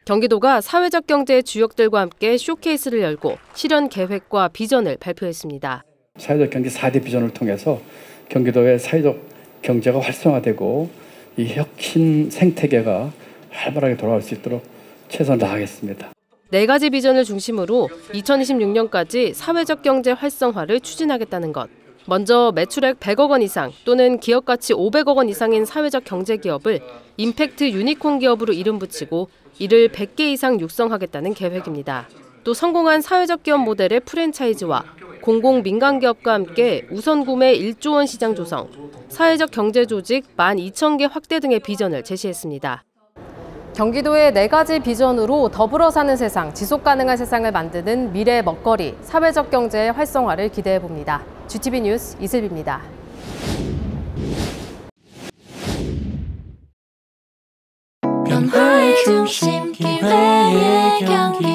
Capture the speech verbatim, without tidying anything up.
경기도가 사회적 경제의 주역들과 함께 쇼케이스를 열고 실현 계획과 비전을 발표했습니다. 사회적 경제 사 대 비전을 통해서 경기도의 사회적 경제가 활성화되고 이 혁신 생태계가 활발하게 돌아갈 수 있도록 최선을 다하겠습니다. 네 가지 비전을 중심으로 이천이십육 년까지 사회적 경제 활성화를 추진하겠다는 것. 먼저 매출액 백억 원 이상 또는 기업 가치 오백억 원 이상인 사회적 경제 기업을 임팩트 유니콘 기업으로 이름 붙이고 이를 백 개 이상 육성하겠다는 계획입니다. 또 성공한 사회적 기업 모델의 프랜차이즈와 공공 민간 기업과 함께 우선 구매 일조 원 시장 조성, 사회적 경제 조직 만 이천 개 확대 등의 비전을 제시했습니다. 경기도의 네 가지 비전으로 더불어 사는 세상, 지속 가능한 세상을 만드는 미래 먹거리, 사회적 경제의 활성화를 기대해 봅니다. 지티비 뉴스 이슬비입니다. 변화의 중심 기회의 경기